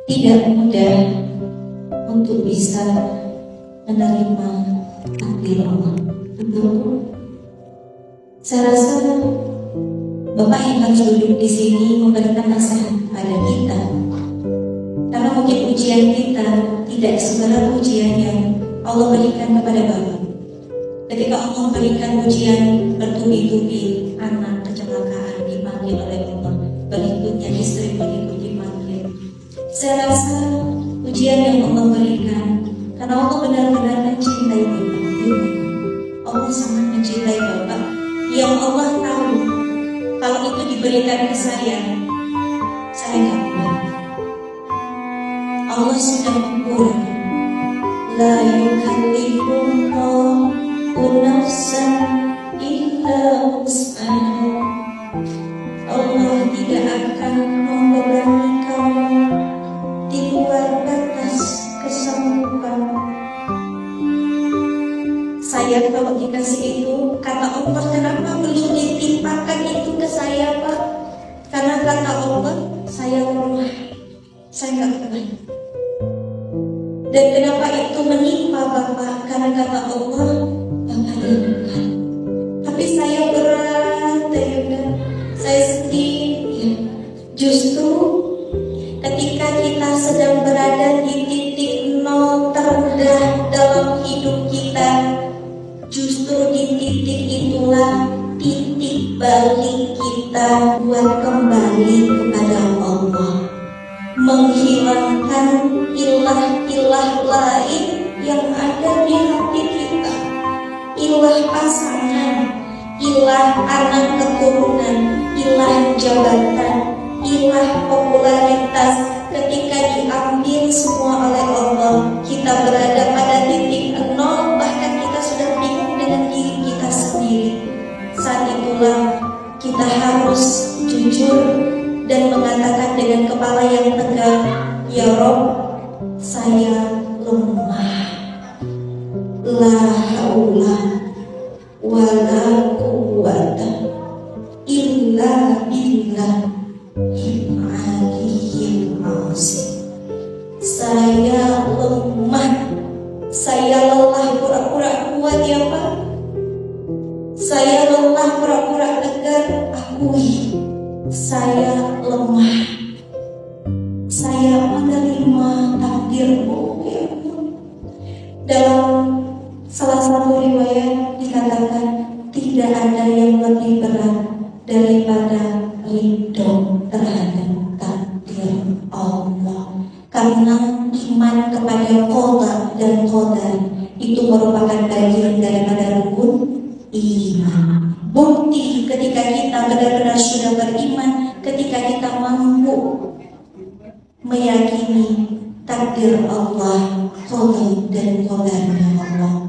Tidak mudah untuk bisa menerima takdir Allah. Betul? Saya rasa Bapak yang harus duduk di sini memberikan nasihat pada kita, karena mungkin ujian kita tidak seberat ujian yang Allah berikan kepada Bapak. Ketika Allah berikan ujian bertubi-tubi, anak kecelakaan dipanggil oleh Allah, berikutnya istri dipanggil. Saya rasa ujian yang Allah berikan karena Allah benar-benar mencintai Bapak. Allah sangat mencintai Bapak, yang Allah tahu kalau itu diberikan ke saya nggak kuat. Allah sudah mengukur, la yukallifullahu nafsan illa wus'aha. Allah tidak akan membebani kamu di luar batas kesanggupan. Saya kalau dikasih itu, kata Allah, kenapa belum ditimpakan itu ke saya, Pak? Karena kata Allah, saya lemah, saya nggak kuat. Dan kenapa itu menimpa Bapak? Karena kata Allah, Bapak lemah. Tapi saya berat, saya sedih. Ya. Justru ketika kita sedang berada di titik nol terendah dalam hidup kita, justru di titik itulah titik balik kita buat kembali kepada Allah, menghilangkan ilah-ilah lain yang ada di hati kita, ilah pasangan, ilah anak keturunan, ilah jabatan, ilah popularitas. Ketika diambil semua oleh Allah, kita berada pada titik nol, bahkan kita sudah bingung dengan diri kita sendiri. Saat itulah kita harus jujur dan mengatakan dengan kepala yang tegak, ya Rob, saya lemah, la haula wa la quwwata illa billah. Saya lemah, saya lelah pura-pura kuat ya Pak. Saya lelah pura-pura tegar, akui saya lemah. Saya menerima takdirmu ya Allah. Dalam salah satu riwayat dikatakan tidak ada yang lebih berat daripada ridho terhadap takdir Allah. Karena iman kepada qada dan qadar itu merupakan bagian daripada rukun iman. Bukti ketika kita benar-benar sudah beriman, ketika kita mampu meyakini takdir Allah, qada dan qadarnya Allah.